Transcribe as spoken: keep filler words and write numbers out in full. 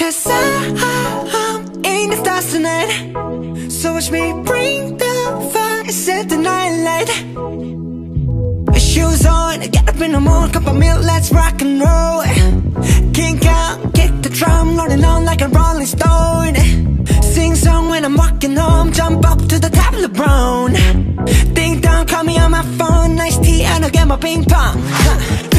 'cause I'm in the stars tonight. So watch me bring the fire, set the night light. Shoes on, get up in the morning, cup of milk, let's rock and roll. Kink out, kick the drum, rolling on like a rolling stone. Sing song when I'm walking home, jump up to the top of the brown. Ding dong, call me on my phone, nice tea and I'll get my ping pong.